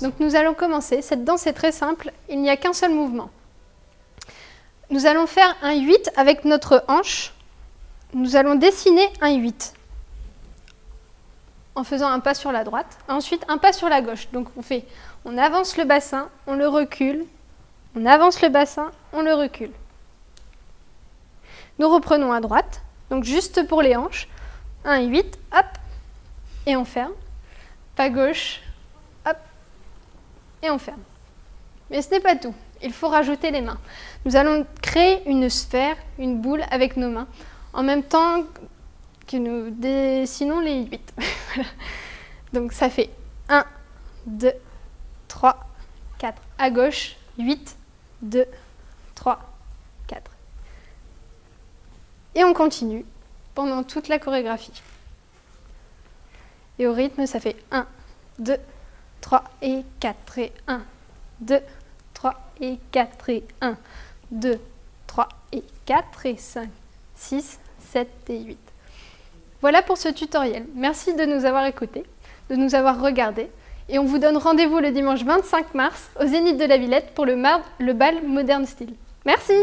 Donc nous allons commencer. Cette danse est très simple, il n'y a qu'un seul mouvement. Nous allons faire un 8 avec notre hanche. Nous allons dessiner un 8 en faisant un pas sur la droite, ensuite un pas sur la gauche. Donc on avance le bassin, on le recule, on avance le bassin, on le recule. Nous reprenons à droite, donc juste pour les hanches, un 8, hop, et on ferme. Pas gauche, hop, et on ferme. Mais ce n'est pas tout, il faut rajouter les mains. Nous allons créer une sphère, une boule avec nos mains, en même temps que nous dessinons les 8. Voilà. Donc ça fait 1, 2, 3, 4. À gauche, 8, 2, 3, 4. Et on continue pendant toute la chorégraphie. Et au rythme, ça fait 1, 2, 3 et 4 et 1, 2, 3 et 4 et 1, 2, 3 et 4 et 5, 6, 7 et 8. Voilà pour ce tutoriel. Merci de nous avoir écoutés, de nous avoir regardés. Et on vous donne rendez-vous le dimanche 25 mars au Zénith de la Villette pour le bal Modern Style. Merci.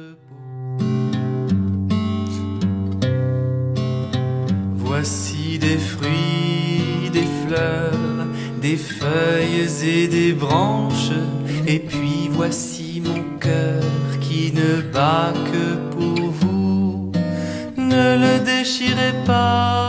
Voici des fruits, des fleurs, des feuilles et des branches. Et puis voici mon cœur qui ne bat que pour vous. Ne le déchirez pas.